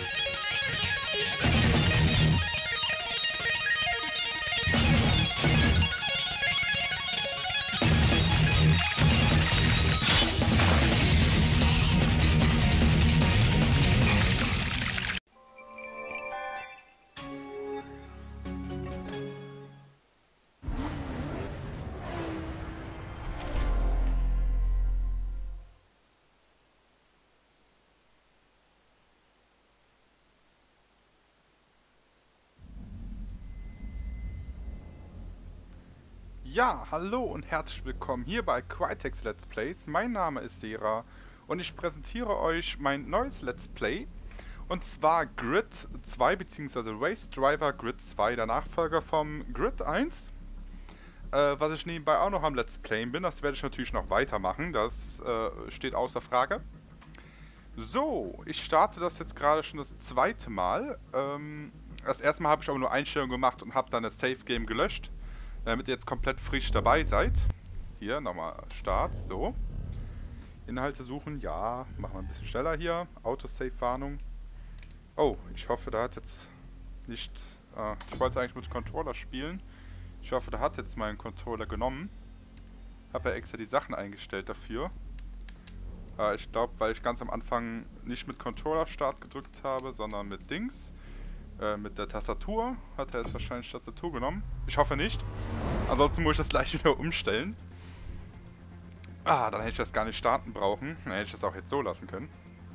Ja, hallo und herzlich willkommen hier bei Crytek's Let's Plays. Mein Name ist Sera und ich präsentiere euch mein neues Let's Play. Und zwar Grid 2 bzw. Race Driver Grid 2, der Nachfolger vom Grid 1. Was ich nebenbei auch noch am Let's Playen bin, das werde ich natürlich noch weitermachen, das steht außer Frage. So, ich starte das jetzt gerade schon das zweite Mal. Das erste Mal habe ich aber nur Einstellungen gemacht und habe dann das Save Game gelöscht. Damit ihr jetzt komplett frisch dabei seid. Hier, nochmal Start, so. Inhalte suchen, ja, machen wir ein bisschen schneller hier. Autosave-Warnung. Oh, ich hoffe, da hat jetzt nicht... ich wollte eigentlich mit Controller spielen. Ich hoffe, da hat jetzt meinen Controller genommen. Habe ja extra die Sachen eingestellt dafür. Ich glaube, weil ich ganz am Anfang nicht mit Controller Start gedrückt habe, sondern mit Dings. Mit der Tastatur hat er jetzt wahrscheinlich Tastatur genommen. Ich hoffe nicht. Ansonsten muss ich das gleich wieder umstellen. Dann hätte ich das gar nicht starten brauchen. Dann hätte ich das auch jetzt so lassen können.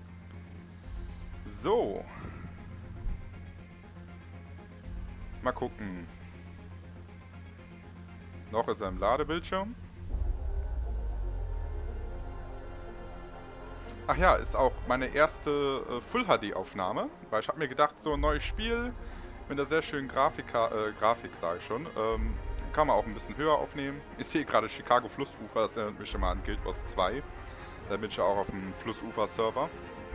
So. Mal gucken. Noch ist er im Ladebildschirm. Ach ja, ist auch meine erste Full-HD-Aufnahme, weil ich habe mir gedacht, so ein neues Spiel mit einer sehr schönen Grafik, sage ich schon, kann man auch ein bisschen höher aufnehmen. Ich sehe gerade Chicago Flussufer, das erinnert mich schon mal an Guild Wars 2. Da bin ich ja auch auf dem Flussufer-Server.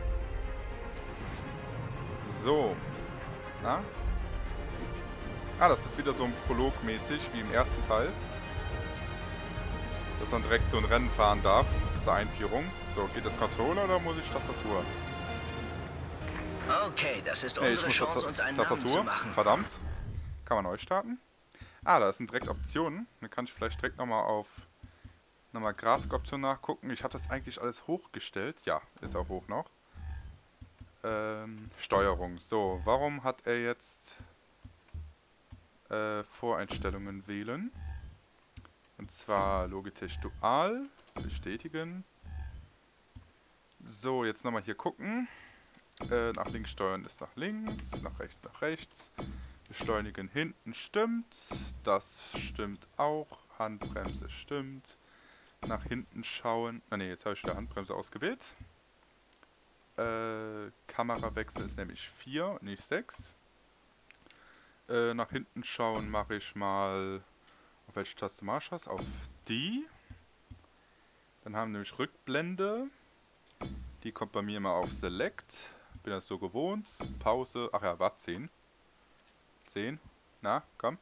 So. Na? Das ist wieder so ein Prolog-mäßig wie im ersten Teil. Dass man direkt so ein Rennen fahren darf zur Einführung. So, geht das Controller oder muss ich Tastatur? Okay, das ist unsere Chance, uns einen Namen zu machen. Verdammt. Kann man neu starten? Da sind direkt Optionen. Dann kann ich vielleicht direkt nochmal Grafikoptionen nachgucken. Ich habe das eigentlich alles hochgestellt. Ja, ist auch hoch noch. Steuerung. So, warum hat er jetzt Voreinstellungen wählen? Und zwar Logitech Dual. Bestätigen. So, jetzt nochmal hier gucken. Nach links steuern ist nach links, nach rechts. Beschleunigen hinten stimmt. Das stimmt auch. Handbremse stimmt. Nach hinten schauen. Ne, jetzt habe ich wieder Handbremse ausgewählt. Kamerawechsel ist nämlich 4, nicht 6. Nach hinten schauen mache ich mal... Auf welche Taste mache ich das? Auf die. Dann haben wir nämlich Rückblende. Die kommt bei mir immer auf Select. Bin das so gewohnt. Pause. Ach ja, war 10. 10. Na, komm.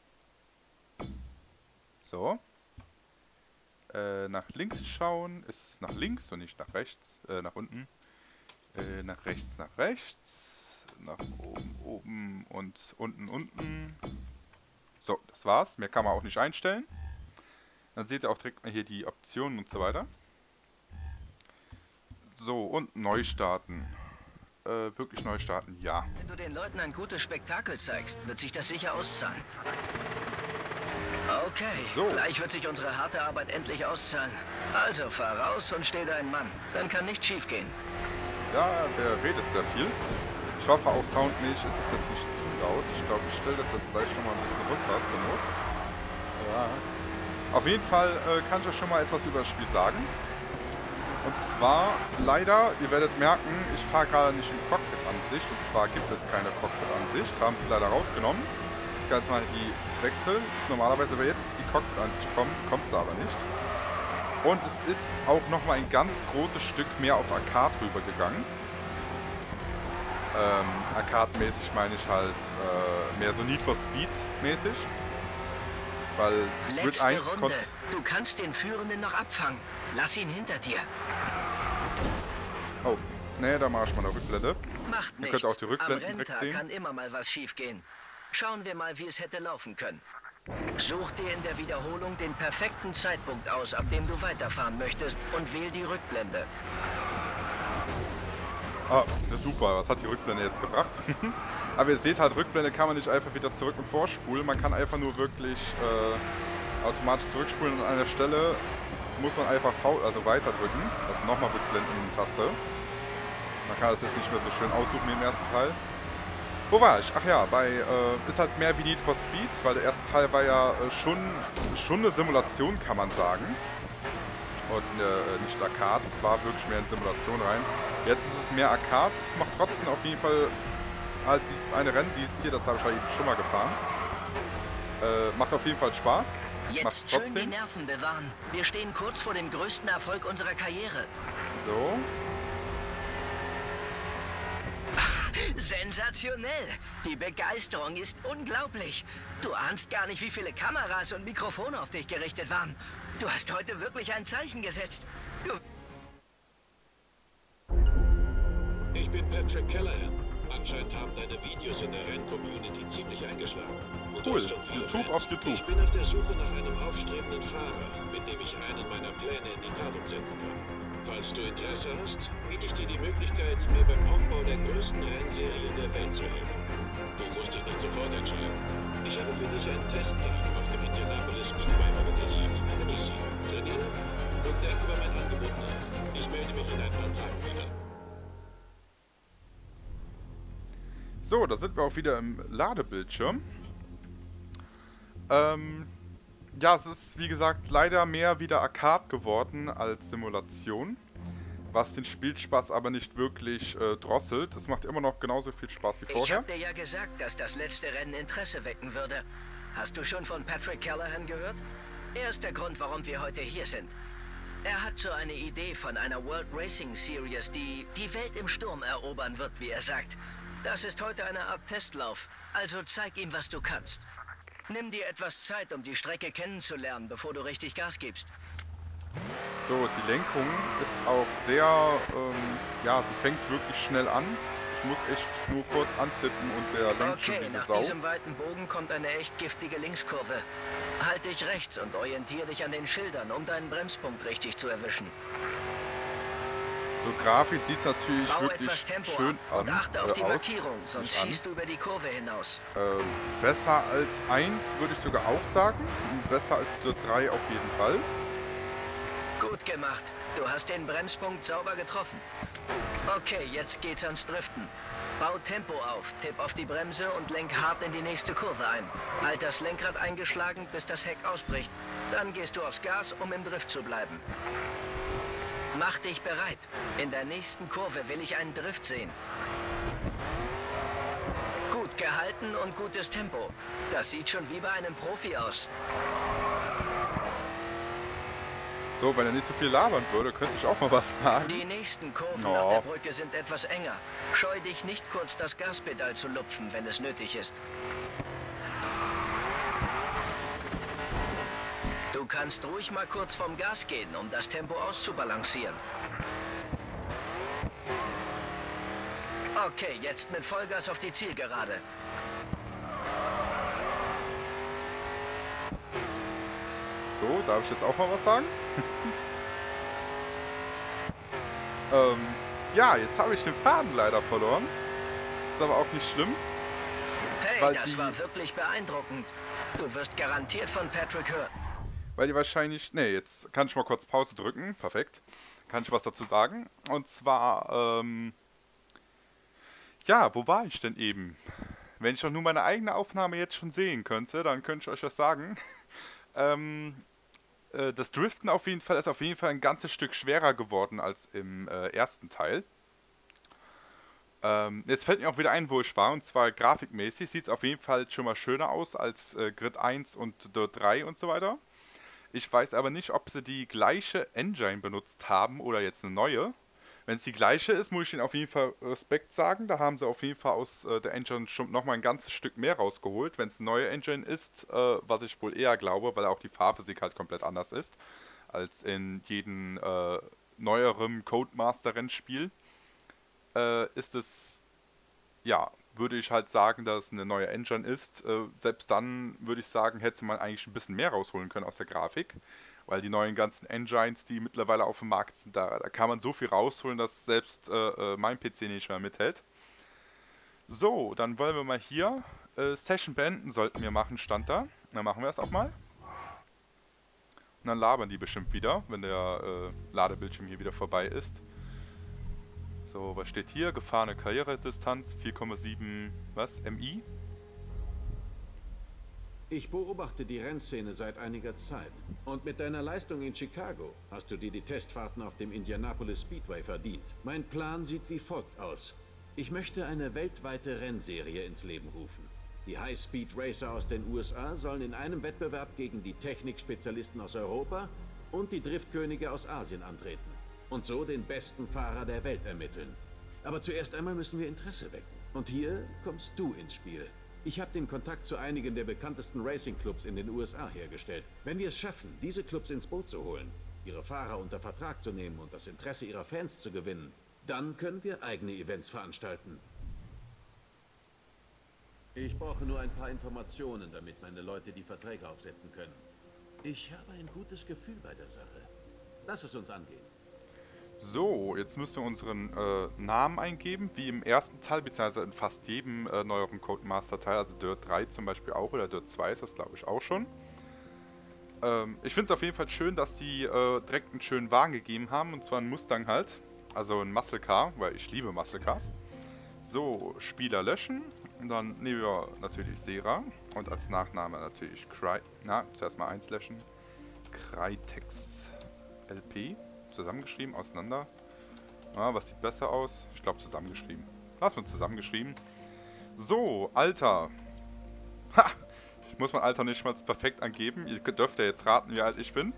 So. Nach links schauen ist nach links und nicht nach rechts. Nach unten. Nach rechts, nach rechts. Nach oben, oben und unten. So, das war's. Mehr kann man auch nicht einstellen. Dann seht ihr auch direkt mal hier die Optionen und so weiter. So, und neu starten. Wirklich neu starten, ja. Wenn du den Leuten ein gutes Spektakel zeigst, wird sich das sicher auszahlen. Okay, so. Gleich wird sich unsere harte Arbeit endlich auszahlen. Also fahr raus und steh dein Mann. Dann kann nichts schief gehen. Ja, der redet sehr viel. Ich hoffe auch soundmäßig ist es jetzt nicht zu laut. Ich glaube, ich stelle das jetzt gleich schon mal ein bisschen runter zur Not. Ja. Auf jeden Fall kann ich euch schon mal etwas über das Spiel sagen. Und zwar, leider, ihr werdet merken, ich fahre gerade nicht im Cockpit-Ansicht. Und zwar gibt es keine Cockpit-Ansicht. Haben sie leider rausgenommen. Ich kann jetzt mal die wechseln. Normalerweise, wenn jetzt die Cockpit-Ansicht kommt, kommt sie aber nicht. Und es ist auch nochmal ein ganz großes Stück mehr auf Arcade rübergegangen. Arcade-mäßig meine ich halt mehr so Need for Speed-mäßig. Weil Grid 1 Runde. Du kannst den Führenden noch abfangen. Lass ihn hinter dir. Oh, ne, da mache ich mal eine Rückblende. Macht Ihr nichts. könnt auch die Am Rückblenden direkt Renntag sehen. kann immer mal was schiefgehen. Schauen wir mal, wie es hätte laufen können. Such dir in der Wiederholung den perfekten Zeitpunkt aus, ab dem du weiterfahren möchtest, und wähl die Rückblende. Ah, ja, super. Was hat die Rückblende jetzt gebracht? Aber ihr seht halt, Rückblende kann man nicht einfach wieder zurück und vorspulen. Man kann einfach nur wirklich automatisch zurückspulen. Und an einer Stelle muss man einfach weiter drücken. Also nochmal Rückblenden-Taste. Man kann das jetzt nicht mehr so schön aussuchen wie im ersten Teil. Wo war ich? Ach ja, ist halt mehr wie Need for Speed, weil der erste Teil war ja schon eine Simulation, kann man sagen. Und nicht Arcade, es war wirklich mehr in Simulation rein. Jetzt ist es mehr Arcade, es macht trotzdem auf jeden Fall halt dieses eine Rennen, dieses hier, das habe ich halt eben schon mal gefahren. Macht auf jeden Fall Spaß. Jetzt schön die Nerven bewahren. Wir stehen kurz vor dem größten Erfolg unserer Karriere. So. Sensationell! Die Begeisterung ist unglaublich. Du ahnst gar nicht, wie viele Kameras und Mikrofone auf dich gerichtet waren. Du hast heute wirklich ein Zeichen gesetzt. Ich bin Patrick Callahan. Anscheinend haben deine Videos in der Renn-Community ziemlich eingeschlagen. Und Cool, du hast schon viele YouTube Fans. auf YouTube. Ich bin auf der Suche nach einem aufstrebenden Fahrer, mit dem ich einen meiner Pläne in die Tat umsetzen kann. Falls du Interesse hast, biete ich dir die Möglichkeit, mir beim Aufbau der größten Rennserie der Welt zu helfen. Du musst dich nicht sofort entscheiden. Ich habe für dich einen Testtag auf dem Indianapolis Speedway organisiert. Genieß ihn, trainiere und denk über mein Angebot nach. Ich melde mich in ein paar Tagen wieder. So, da sind wir auch wieder im Ladebildschirm. Ja, es ist wie gesagt leider mehr wieder Arcade geworden als Simulation. Was den Spielspaß aber nicht wirklich drosselt. Es macht immer noch genauso viel Spaß wie Ich vorher. hab dir ja gesagt, dass das letzte Rennen Interesse wecken würde. Hast du schon von Patrick Callahan gehört? Er ist der Grund, warum wir heute hier sind. Er hat so eine Idee von einer World Racing Series, die die Welt im Sturm erobern wird, wie er sagt. Das ist heute eine Art Testlauf, also zeig ihm, was du kannst. Nimm dir etwas Zeit, um die Strecke kennenzulernen, bevor du richtig Gas gibst. So, die Lenkung ist auch sehr, ja, sie fängt wirklich schnell an. Ich muss echt nur kurz antippen und der lenkt schon wie Okay, eine nach Sau. diesem weiten Bogen kommt eine echt giftige Linkskurve. Halt dich rechts und orientiere dich an den Schildern, um deinen Bremspunkt richtig zu erwischen. So grafisch sieht es natürlich Bau wirklich etwas Tempo schön ab an, und achte auf die aus. Markierung, sonst Nicht an. schießt du über die Kurve hinaus. Besser als 1 würde ich sogar auch sagen. Besser als der 3 auf jeden Fall. Gut gemacht. Du hast den Bremspunkt sauber getroffen. Okay, jetzt geht's ans Driften. Bau Tempo auf, tipp auf die Bremse und lenk hart in die nächste Kurve ein. Halt das Lenkrad eingeschlagen, bis das Heck ausbricht. Dann gehst du aufs Gas, um im Drift zu bleiben. Mach dich bereit. In der nächsten Kurve will ich einen Drift sehen. Gut gehalten und gutes Tempo. Das sieht schon wie bei einem Profi aus. So, wenn er nicht so viel labern würde, könnte ich auch mal was sagen. Die nächsten Kurven Oh. nach der Brücke sind etwas enger. Scheu dich nicht kurz das Gaspedal zu lupfen, wenn es nötig ist. Du kannst ruhig mal kurz vom Gas gehen, um das Tempo auszubalancieren. Okay, jetzt mit Vollgas auf die Zielgerade. So, darf ich jetzt auch mal was sagen? Ja, jetzt habe ich den Faden leider verloren. Ist aber auch nicht schlimm. Hey, Weil das die- war wirklich beeindruckend. Du wirst garantiert von Patrick hören. Weil die wahrscheinlich... Ne, jetzt kann ich mal kurz Pause drücken. Perfekt. Kann ich was dazu sagen. Und zwar, ja, wo war ich denn eben? Wenn ich doch nur meine eigene Aufnahme jetzt schon sehen könnte, dann könnte ich euch das sagen. Das Driften auf jeden Fall ist auf jeden Fall ein ganzes Stück schwerer geworden als im ersten Teil. Jetzt fällt mir auch wieder ein, wo ich war, und zwar grafikmäßig sieht es auf jeden Fall schon mal schöner aus als Grid 1 und Dirt 3 und so weiter. Ich weiß aber nicht, ob sie die gleiche Engine benutzt haben oder jetzt eine neue. Wenn es die gleiche ist, muss ich ihnen auf jeden Fall Respekt sagen. Da haben sie auf jeden Fall aus der Engine schon nochmal ein ganzes Stück mehr rausgeholt. Wenn es eine neue Engine ist, was ich wohl eher glaube, weil auch die Fahrphysik halt komplett anders ist als in jedem neuerem Codemaster-Rennspiel, ist es ja, würde ich halt sagen, dass es eine neue Engine ist. Selbst dann würde ich sagen, hätte man eigentlich ein bisschen mehr rausholen können aus der Grafik. Weil die neuen ganzen Engines, die mittlerweile auf dem Markt sind, da kann man so viel rausholen, dass selbst mein PC nicht mehr mithält. So, dann wollen wir mal hier Session beenden sollten wir machen, stand da. Dann machen wir es auch mal. Und dann labern die bestimmt wieder, wenn der Ladebildschirm hier wieder vorbei ist. So, was steht hier? Gefahrene Karrieredistanz 4,7 was? MI? Ich beobachte die Rennszene seit einiger Zeit. Und mit deiner Leistung in Chicago hast du dir die Testfahrten auf dem Indianapolis Speedway verdient. Mein Plan sieht wie folgt aus. Ich möchte eine weltweite Rennserie ins Leben rufen. Die High-Speed-Racer aus den USA sollen in einem Wettbewerb gegen die Technikspezialisten aus Europa und die Driftkönige aus Asien antreten. Und so den besten Fahrer der Welt ermitteln. Aber zuerst einmal müssen wir Interesse wecken. Und hier kommst du ins Spiel. Ich habe den Kontakt zu einigen der bekanntesten Racing-Clubs in den USA hergestellt. Wenn wir es schaffen, diese Clubs ins Boot zu holen, ihre Fahrer unter Vertrag zu nehmen und das Interesse ihrer Fans zu gewinnen, dann können wir eigene Events veranstalten. Ich brauche nur ein paar Informationen, damit meine Leute die Verträge aufsetzen können. Ich habe ein gutes Gefühl bei der Sache. Lass es uns angehen. So, jetzt müssen wir unseren Namen eingeben, wie im ersten Teil, beziehungsweise in fast jedem neueren Codemaster-Teil, also Dirt 3 zum Beispiel auch, oder Dirt 2 ist das glaube ich auch schon. Ich finde es auf jeden Fall schön, dass die direkt einen schönen Wagen gegeben haben, und zwar einen Mustang halt, also ein Muscle Car, weil ich liebe Muscle Cars. So, Spieler löschen, und dann nehmen wir natürlich Sera, und als Nachname natürlich zuerst mal 1 löschen, Crytex LP. Zusammengeschrieben, auseinander. Was sieht besser aus? Ich glaube zusammengeschrieben. Lass uns zusammengeschrieben. So, Alter. Ha! Ich muss mein Alter nicht mal perfekt angeben. Ihr dürft ja jetzt raten, wie alt ich bin.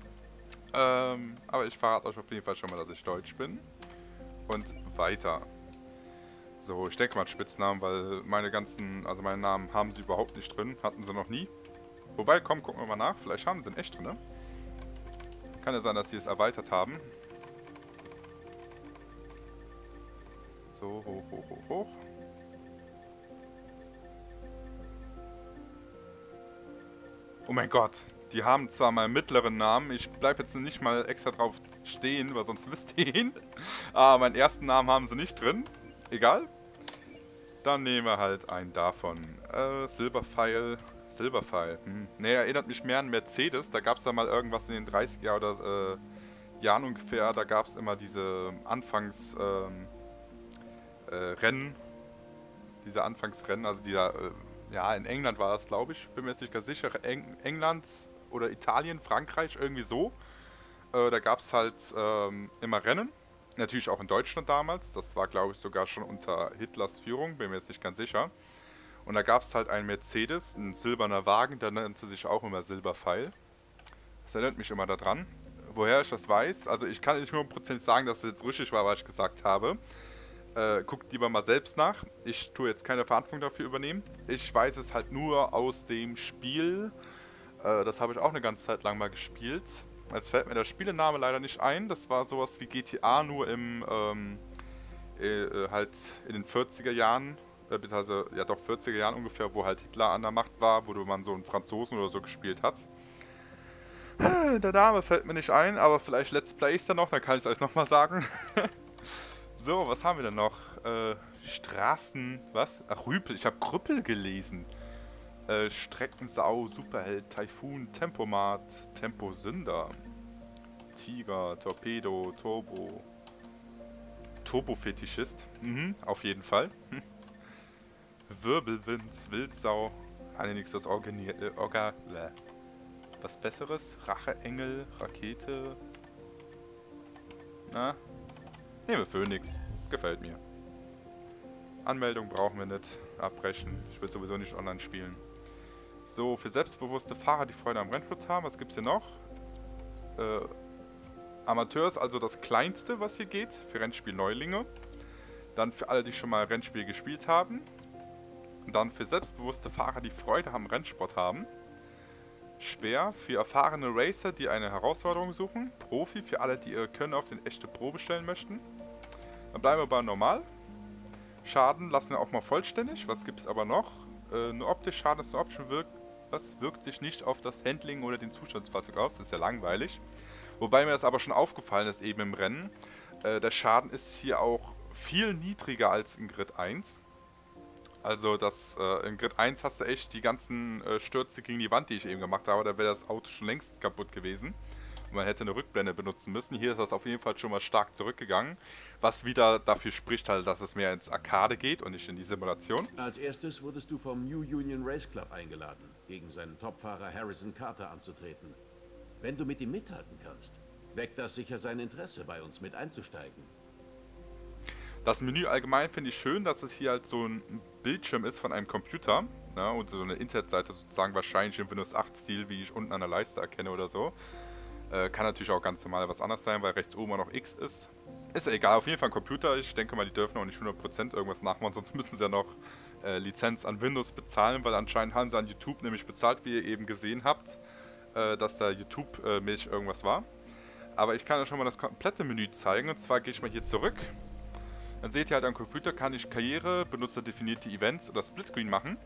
Aber ich verrate euch auf jeden Fall schon mal, dass ich deutsch bin. Und weiter. So, ich denke mal Spitznamen, weil meinen Namen haben sie überhaupt nicht drin. Hatten sie noch nie. Wobei, komm, gucken wir mal nach. Vielleicht haben sie ihn echt drin, ne? Kann ja sein, dass sie es erweitert haben. So, hoch, hoch, hoch, hoch. Oh mein Gott, die haben zwar meinen mittleren Namen, ich bleibe jetzt nicht mal extra drauf stehen, weil sonst wisst ihr ihn. Aber meinen ersten Namen haben sie nicht drin. Egal. Dann nehmen wir halt einen davon. Silberpfeil. Ne, erinnert mich mehr an Mercedes. Da gab es da mal irgendwas in den 30er oder Jahren ungefähr. Da gab es immer diese Rennen. Diese Anfangsrennen, also ja, in England war das, glaube ich. Bin mir jetzt nicht ganz sicher. England oder Italien, Frankreich, irgendwie so. Da gab es halt immer Rennen. Natürlich auch in Deutschland damals. Das war, glaube ich, sogar schon unter Hitlers Führung. Bin mir jetzt nicht ganz sicher. Und da gab es halt einen Mercedes, ein silberner Wagen, der nannte sich auch immer Silberpfeil. Das erinnert mich immer daran. Woher ich das weiß, also ich kann nicht 100% sagen, dass es jetzt richtig war, was ich gesagt habe. Guckt lieber mal selbst nach. Ich tue jetzt keine Verantwortung dafür übernehmen. Ich weiß es halt nur aus dem Spiel. Das habe ich auch eine ganze Zeit lang mal gespielt. Jetzt fällt mir der Spielename leider nicht ein. Das war sowas wie GTA, nur halt in den 40er Jahren. Beziehungsweise, ja doch, 40er Jahren ungefähr, wo halt Hitler an der Macht war, wo man so einen Franzosen oder so gespielt hat. Der Name fällt mir nicht ein, aber vielleicht Let's Plays dann noch, dann kann ich es euch nochmal sagen. So, was haben wir denn noch? Straßen, was? Ach, Rüpel, ich habe Krüppel gelesen. Streckensau, Superheld, Taifun, Tempomat, Temposünder, Tiger, Torpedo, Turbo, Turbofetischist, auf jeden Fall. Wirbelwind, Wildsau, nichts das was Besseres? Racheengel, Rakete. Na? Nehmen wir Phoenix. Gefällt mir. Anmeldung brauchen wir nicht. Abbrechen. Ich will sowieso nicht online spielen. So, für selbstbewusste Fahrer, die Freude am Rennsport haben. Was gibt's hier noch? Amateur ist also das kleinste, was hier geht. Für Rennspiel-Neulinge. Dann für alle, die schon mal Rennspiel gespielt haben. Dann für selbstbewusste Fahrer, die Freude am Rennsport haben. Schwer für erfahrene Racer, die eine Herausforderung suchen. Profi für alle, die ihr Können auf den echte Probe stellen möchten. Dann bleiben wir bei normal. Schaden lassen wir auch mal vollständig. Was gibt es aber noch? Nur optisch, Schaden ist nur optisch. Was wirkt sich nicht auf das Handling oder den Zustand des Fahrzeugs aus. Das ist ja langweilig. Wobei mir das aber schon aufgefallen ist eben im Rennen. Der Schaden ist hier auch viel niedriger als in Grid 1. Also in Grid 1 hast du echt die ganzen Stürze gegen die Wand, die ich eben gemacht habe. Da wäre das Auto schon längst kaputt gewesen. Und man hätte eine Rückblende benutzen müssen. Hier ist das auf jeden Fall schon mal stark zurückgegangen. Was wieder dafür spricht halt, dass es mehr ins Arcade geht und nicht in die Simulation. Als erstes wurdest du vom New Union Race Club eingeladen, gegen seinen Topfahrer Harrison Carter anzutreten. Wenn du mit ihm mithalten kannst, weckt das sicher sein Interesse, bei uns mit einzusteigen. Das Menü allgemein finde ich schön, dass es hier halt so ein Bildschirm ist von einem Computer. Ne, und so eine Internetseite sozusagen wahrscheinlich im Windows 8 Stil, wie ich unten an der Leiste erkenne oder so. Kann natürlich auch ganz normal was anderes sein, weil rechts oben auch noch X ist. Ist ja egal, auf jeden Fall ein Computer. Ich denke mal, die dürfen auch nicht 100% irgendwas nachmachen, sonst müssen sie ja noch Lizenz an Windows bezahlen, weil anscheinend haben sie an YouTube nämlich bezahlt, wie ihr eben gesehen habt, dass da YouTube-mäßig irgendwas war. Aber ich kann euch schon mal das komplette Menü zeigen, und zwar gehe ich mal hier zurück. Dann seht ihr halt am Computer, kann ich Karriere, benutzerdefinierte Events oder Splitscreen machen.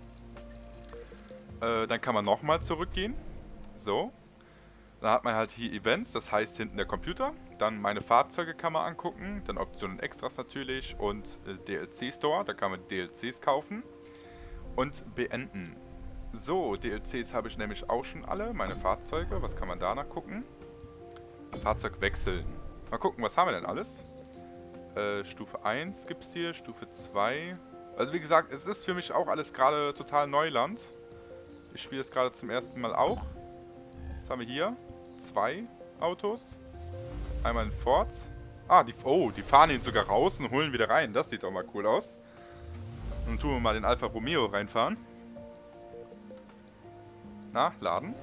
Dann kann man nochmal zurückgehen. So. Dann hat man halt hier Events, das heißt hinten der Computer. Dann meine Fahrzeuge kann man angucken. Dann Optionen Extras natürlich und DLC Store, da kann man DLCs kaufen. Und beenden. So, DLCs habe ich nämlich auch schon alle, meine Fahrzeuge. Was kann man danach gucken? Fahrzeug wechseln. Mal gucken, was haben wir denn alles? Stufe 1 gibt es hier, Stufe 2. Also wie gesagt, es ist für mich auch alles gerade total Neuland. Ich spiele es gerade zum ersten Mal auch. Was haben wir hier? 2 Autos. Einmal ein Ford. Ah, die fahren ihn sogar raus und holen wieder rein. Das sieht doch mal cool aus. Dann tun wir mal den Alfa Romeo reinfahren. Na, laden.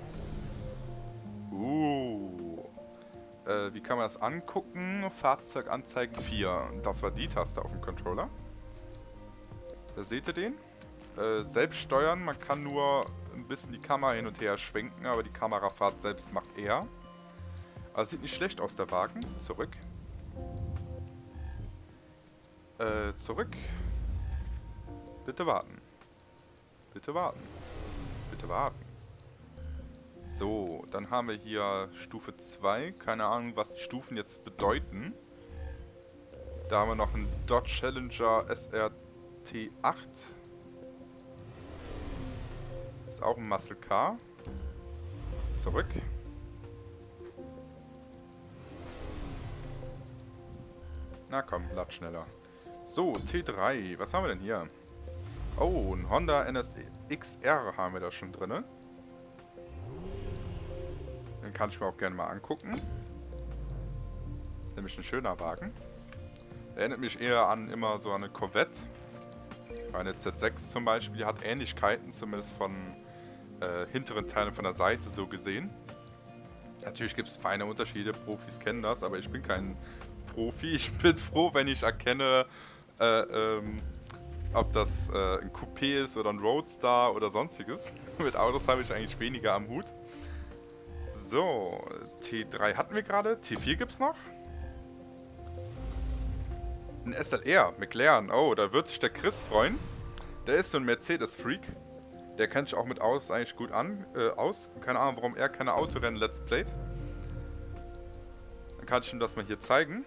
Wie kann man das angucken? Fahrzeuganzeigen 4. Das war die Taste auf dem Controller. Da seht ihr den. Selbst steuern, man kann nur ein bisschen die Kamera hin und her schwenken, aber die Kamerafahrt selbst macht er. Also sieht nicht schlecht aus, der Wagen. Zurück. Zurück. Bitte warten. Bitte warten. Bitte warten. So, dann haben wir hier Stufe 2. Keine Ahnung, was die Stufen jetzt bedeuten. Da haben wir noch einen Dodge Challenger SRT8. Ist auch ein Muscle Car. Zurück. Na komm, lad schneller. So, T3. Was haben wir denn hier? Oh, ein Honda NSX-R haben wir da schon drin. Den kann ich mir auch gerne mal angucken. Ist nämlich ein schöner Wagen. Erinnert mich eher an immer so an eine Corvette. Eine Z6 zum Beispiel, die hat Ähnlichkeiten, zumindest von hinteren Teilen von der Seite so gesehen. Natürlich gibt es feine Unterschiede, Profis kennen das, aber ich bin kein Profi. Ich bin froh, wenn ich erkenne, ob das ein Coupé ist oder ein Roadster oder sonstiges. Mit Autos habe ich eigentlich weniger am Hut. So, T3 hatten wir gerade. T4 gibt es noch. Ein SLR, McLaren. Oh, da wird sich der Chris freuen. Der ist so ein Mercedes-Freak. Der kennt sich auch mit Autos eigentlich gut aus. Keine Ahnung, warum er keine Autorennen Let's Playt. Dann kann ich ihm das mal hier zeigen.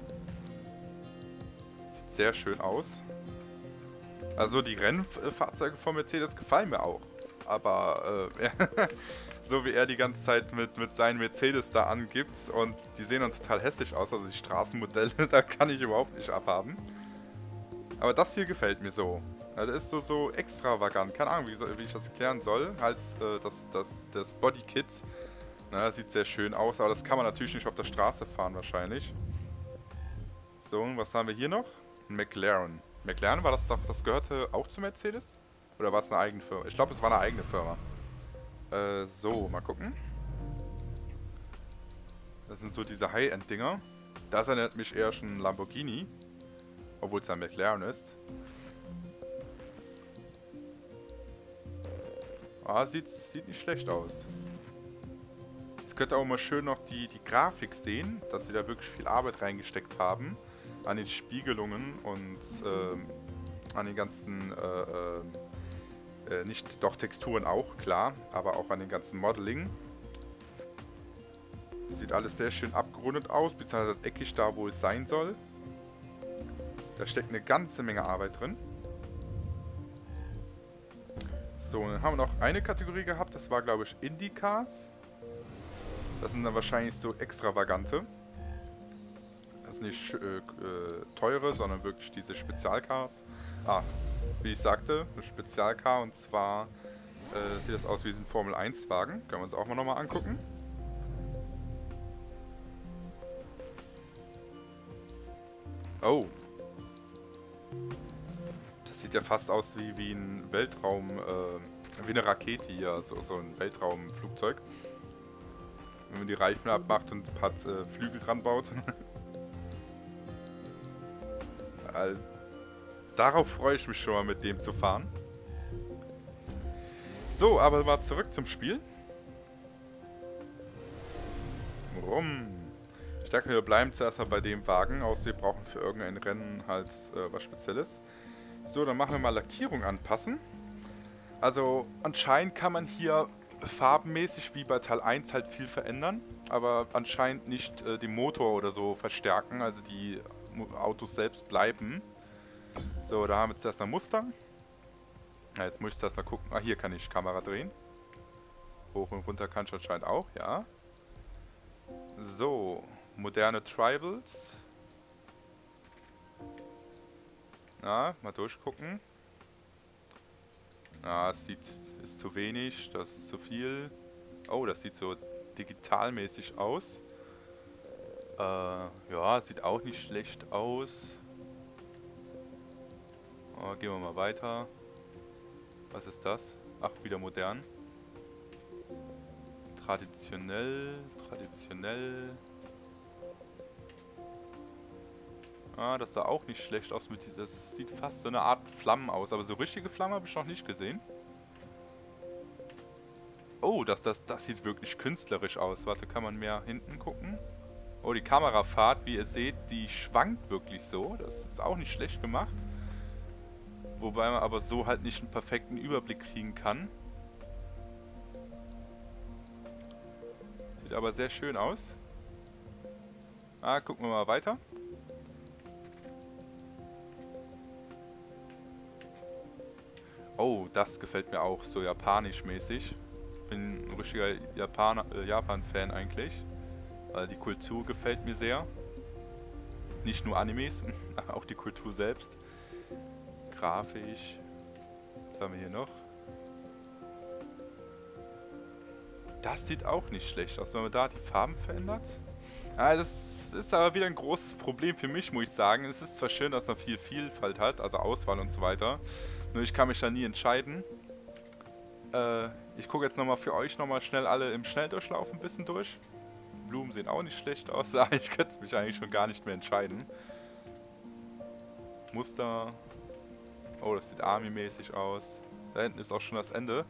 Sieht sehr schön aus. Also die Rennfahrzeuge von Mercedes gefallen mir auch. Aber so wie er die ganze Zeit mit seinen Mercedes da angibt, und die sehen dann total hässlich aus, also die Straßenmodelle, da kann ich überhaupt nicht abhaben. Aber das hier gefällt mir so. Ja, das ist so extravagant, keine Ahnung, wie ich das erklären soll. Halt das Bodykit, na, sieht sehr schön aus, aber das kann man natürlich nicht auf der Straße fahren wahrscheinlich. So, und was haben wir hier noch? Ein McLaren. McLaren, das gehörte auch zu Mercedes? Oder war es eine eigene Firma? Ich glaube, es war eine eigene Firma. So, mal gucken. Das sind so diese High-End-Dinger. Das erinnert mich eher schon an Lamborghini. Obwohl es ein McLaren ist. Ah, sieht nicht schlecht aus. Jetzt könnt ihr auch mal schön noch die Grafik sehen, dass sie da wirklich viel Arbeit reingesteckt haben. An den Spiegelungen und An den ganzen, nicht, doch Texturen auch, klar, aber auch an den ganzen Modeling. Sieht alles sehr schön abgerundet aus, beziehungsweise eckig da, wo es sein soll. Da steckt eine ganze Menge Arbeit drin. So, dann haben wir noch eine Kategorie gehabt, das war, glaube ich, Indie-Cars. Das sind dann wahrscheinlich so extravagante. Das sind nicht teure, sondern wirklich diese Spezialcars. Ah, wie ich sagte, eine Spezialcar, und zwar sieht das aus wie ein Formel-1-Wagen. Können wir uns auch mal nochmal angucken. Oh. Das sieht ja fast aus wie ein Weltraum, wie eine Rakete hier, so ein Weltraumflugzeug. Wenn man die Reifen abmacht und ein paar Flügel dran baut. Darauf freue ich mich schon mal, mit dem zu fahren. So, aber mal zurück zum Spiel. Rum. Ich denke, wir bleiben zuerst mal bei dem Wagen, außer wir brauchen für irgendein Rennen halt was Spezielles. So, dann machen wir mal Lackierung anpassen. Also anscheinend kann man hier farbenmäßig wie bei Teil 1 halt viel verändern, aber anscheinend nicht den Motor oder so verstärken, also die Autos selbst bleiben. So, da haben wir zuerst ein Mustang. Ja, jetzt muss ich zuerst mal gucken. Ah, hier kann ich Kamera drehen. Hoch und runter kann ich anscheinend auch, ja. So, moderne Tribals. Na, mal durchgucken. Ah, es ist zu wenig, das ist zu viel. Oh, das sieht so digitalmäßig aus. Ja, sieht auch nicht schlecht aus. Oh, gehen wir mal weiter. Was ist das? Ach, wieder modern. Traditionell. Ah, das sah auch nicht schlecht aus. Das sieht fast so eine Art Flammen aus. Aber so richtige Flammen habe ich noch nicht gesehen. Oh, das sieht wirklich künstlerisch aus. Warte, kann man mehr hinten gucken? Oh, die Kamerafahrt, wie ihr seht, die schwankt wirklich so. Das ist auch nicht schlecht gemacht. Wobei man aber so halt nicht einen perfekten Überblick kriegen kann. Sieht aber sehr schön aus. Ah, gucken wir mal weiter. Oh, das gefällt mir auch, so japanisch mäßig. Bin ein richtiger Japan-Fan eigentlich. Weil die Kultur gefällt mir sehr. Nicht nur Animes, auch die Kultur selbst. Grafisch. Was haben wir hier noch? Das sieht auch nicht schlecht aus, wenn man da die Farben verändert. Ah, das ist aber wieder ein großes Problem für mich, muss ich sagen. Es ist zwar schön, dass man viel Vielfalt hat, also Auswahl und so weiter. Nur ich kann mich da nie entscheiden. Ich gucke jetzt nochmal für euch nochmal schnell alle im Schnelldurchlauf ein bisschen durch. Blumen sehen auch nicht schlecht aus. Ich könnte mich eigentlich schon gar nicht mehr entscheiden. Muster. Oh, das sieht Army-mäßig aus. Da hinten ist auch schon das Ende.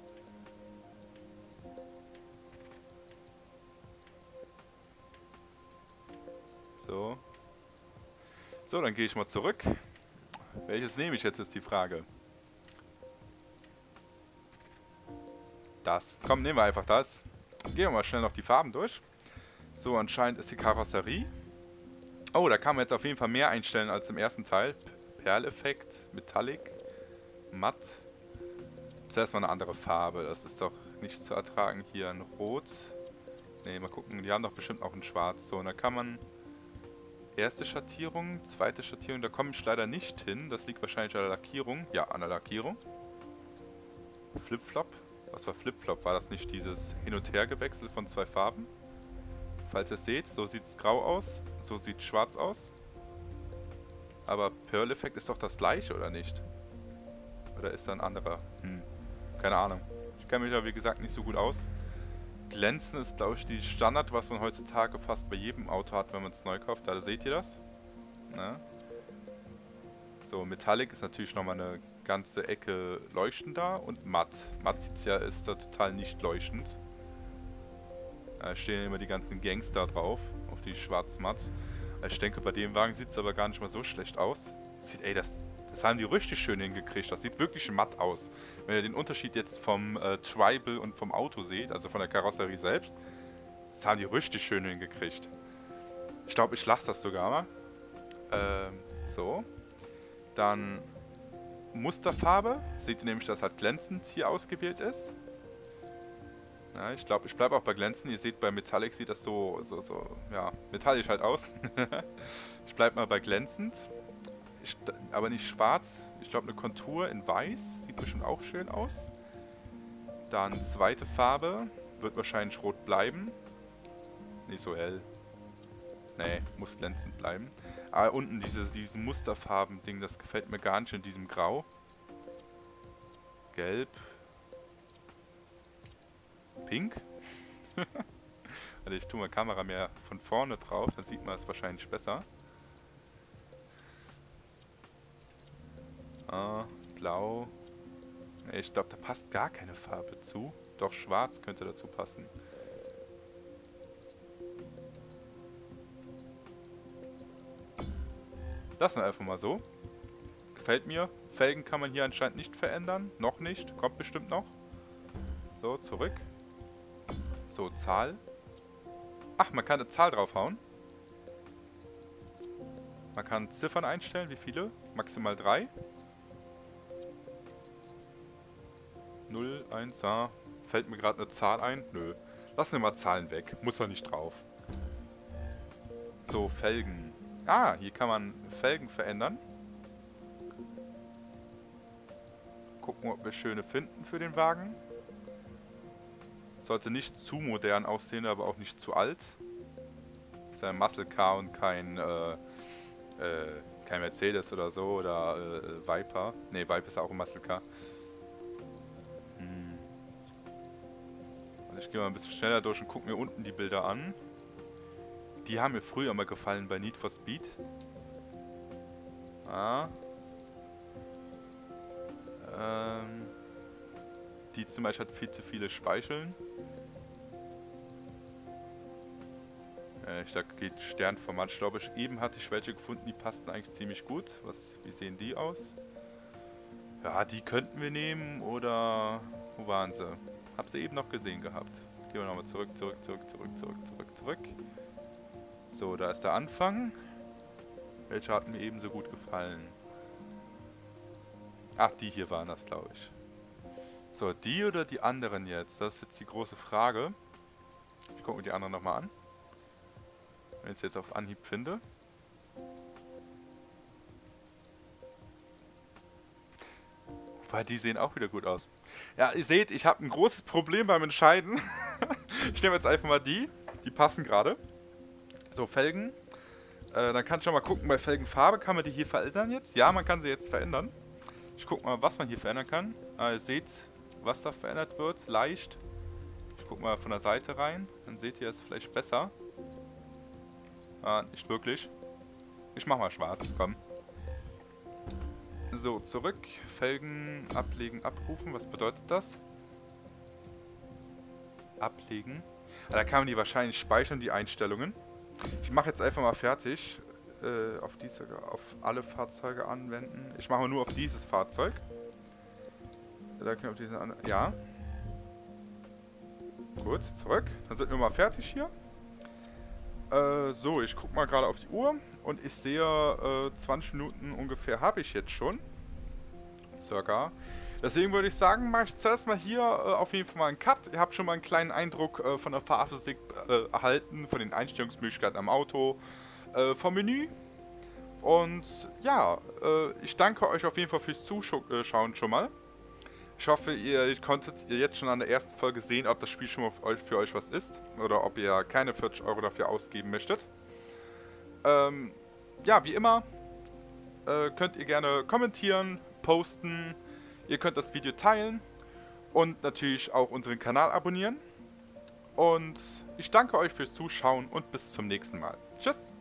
So. So, dann gehe ich mal zurück. Welches nehme ich jetzt, ist die Frage. Das. Komm, nehmen wir einfach das. Gehen wir mal schnell noch die Farben durch. So, anscheinend ist die Karosserie. Oh, da kann man jetzt auf jeden Fall mehr einstellen als im ersten Teil. Perleffekt, Metallic, Matt. Zuerst mal eine andere Farbe. Das ist doch nicht zu ertragen. Hier ein Rot. Ne, mal gucken. Die haben doch bestimmt auch ein Schwarz. So, und da kann man... Erste Schattierung, zweite Schattierung, da komme ich leider nicht hin. Das liegt wahrscheinlich an der Lackierung. Ja, an der Lackierung. Flip-Flop. Was war Flip-Flop? War das nicht dieses Hin- und Her-Gewechsel von zwei Farben? Falls ihr es seht, so sieht es grau aus, so sieht es schwarz aus. Aber Pearl-Effekt ist doch das gleiche, oder nicht? Oder ist da ein anderer? Keine Ahnung. Ich kenne mich da, wie gesagt, nicht so gut aus. Glänzen ist, glaube ich, die Standard, was man heutzutage fast bei jedem Auto hat, wenn man es neu kauft. Da seht ihr das. Ne? So, Metallic ist natürlich nochmal eine ganze Ecke leuchtender. Und matt. Matt ist da total nicht leuchtend. Da stehen immer die ganzen Gangster drauf, auf die schwarz-matt. Ich denke, bei dem Wagen sieht es aber gar nicht mal so schlecht aus. Ey, das Das haben die richtig schön hingekriegt. Das sieht wirklich matt aus. Wenn ihr den Unterschied jetzt vom Tribal und vom Auto seht, also von der Karosserie selbst, das haben die richtig schön hingekriegt. Ich glaube, ich lasse das sogar mal. So. Dann Musterfarbe. Seht ihr nämlich, dass halt glänzend hier ausgewählt ist. Ja, ich glaube, ich bleibe auch bei glänzend. Ihr seht, bei Metallic sieht das so ja, metallisch halt aus. Ich bleibe mal bei glänzend. Aber nicht schwarz. Ich glaube, eine Kontur in weiß. Sieht bestimmt auch schön aus. Dann zweite Farbe. Wird wahrscheinlich rot bleiben. Nicht so hell. Nee, muss glänzend bleiben. Aber unten dieses Musterfarben-Ding, das gefällt mir gar nicht in diesem Grau. Gelb. Pink. Also ich tue meine Kamera mehr von vorne drauf, dann sieht man es wahrscheinlich besser. Blau. Nee, ich glaube, da passt gar keine Farbe zu. Doch, schwarz könnte dazu passen. Lassen wir einfach mal so. Gefällt mir. Felgen kann man hier anscheinend nicht verändern. Noch nicht. Kommt bestimmt noch. So, zurück. So, Zahl. Ach, man kann eine Zahl draufhauen. Man kann Ziffern einstellen. Wie viele? Maximal 3. 0, 1, ja. Fällt mir gerade eine Zahl ein? Nö. Lassen wir mal Zahlen weg. Muss doch nicht drauf. So, Felgen. Ah, hier kann man Felgen verändern. Gucken, ob wir schöne finden für den Wagen. Sollte nicht zu modern aussehen, aber auch nicht zu alt. Ist ja ein Muscle Car und kein Mercedes oder so oder Viper. Ne, Viper ist auch ein Muscle Car. Also ich gehe mal ein bisschen schneller durch und gucke mir unten die Bilder an. Die haben mir früher mal gefallen bei Need for Speed. Die zum Beispiel hat viel zu viele Speicheln. Da geht Sternformat. Ich glaube, eben hatte ich welche gefunden, die passten eigentlich ziemlich gut. Wie sehen die aus? Ja, die könnten wir nehmen oder... Wo waren sie? Hab sie eben noch gesehen gehabt. Gehen wir nochmal zurück. So, da ist der Anfang. Welche hat mir ebenso gut gefallen? Ach, die hier waren das, glaube ich. So, die oder die anderen jetzt? Das ist jetzt die große Frage. Ich gucke mir die anderen nochmal an. Wenn ich es jetzt auf Anhieb finde. Weil die sehen auch wieder gut aus. Ja, ihr seht, ich habe ein großes Problem beim Entscheiden. Ich nehme jetzt einfach mal die. Die passen gerade. So, Felgen. Dann kann ich schon mal gucken, bei Felgenfarbe kann man die hier verändern jetzt. Ja, man kann sie jetzt verändern. Ich gucke mal, was man hier verändern kann. Ihr seht, was da verändert wird. Leicht. Ich gucke mal von der Seite rein. Dann seht ihr es vielleicht besser. Nicht wirklich. Ich mach mal schwarz, komm. So, zurück. Felgen, ablegen, abrufen. Was bedeutet das? Ablegen. Da kann man die wahrscheinlich speichern, die Einstellungen. Ich mache jetzt einfach mal fertig. Auf alle Fahrzeuge anwenden. Ich mache mal nur auf dieses Fahrzeug. Da können wir auf diesen ja. Gut, zurück. Dann sind wir mal fertig hier. So, ich gucke mal gerade auf die Uhr. Und ich sehe, 20 Minuten ungefähr habe ich jetzt schon. Circa. Deswegen würde ich sagen, mache ich zuerst mal hier auf jeden Fall mal einen Cut. Ihr habt schon mal einen kleinen Eindruck von der Fahrphysik erhalten, von den Einstellungsmöglichkeiten am Auto, vom Menü. Und ja, ich danke euch auf jeden Fall fürs Zuschauen schon mal. Ich hoffe, ihr konntet jetzt schon an der ersten Folge sehen, ob das Spiel schon für euch was ist. Oder ob ihr keine 40 € dafür ausgeben möchtet. Ja, wie immer, könnt ihr gerne kommentieren, posten. Ihr könnt das Video teilen und natürlich auch unseren Kanal abonnieren. Und ich danke euch fürs Zuschauen und bis zum nächsten Mal. Tschüss!